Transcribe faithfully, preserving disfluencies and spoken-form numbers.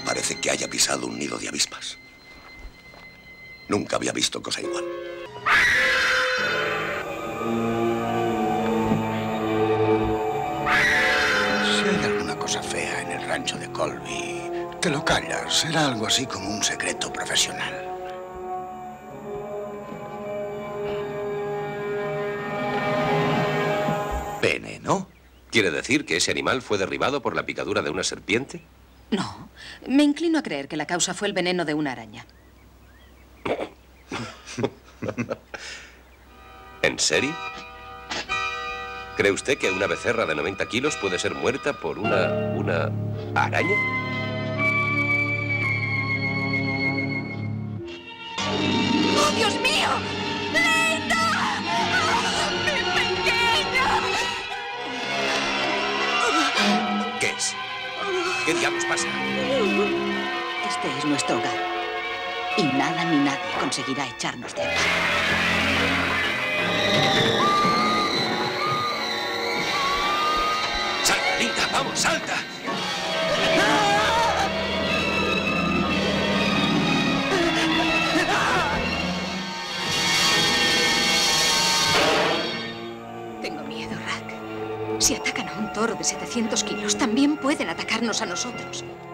parece que haya pisado un nido de avispas. Nunca había visto cosa igual. Si hay alguna cosa fea en el rancho de Colby, te lo callas. Será algo así como un secreto profesional. ¿Veneno? ¿Quiere decir que ese animal fue derribado por la picadura de una serpiente? No, me inclino a creer que la causa fue el veneno de una araña. ¿En serio? ¿Cree usted que una becerra de noventa kilos puede ser muerta por una... una araña? ¡Oh, Dios mío! ¡Linda! ¡Oh, mi pequeño! ¿Qué es? ¿Qué diablos pasa? Este es nuestro hogar. Y nada ni nadie conseguirá echarnos de aquí. ¡Salta, Linda! ¡Vamos, salta! Tengo miedo, Rack. Si atacan a un toro de setecientos kilos, también pueden atacarnos a nosotros.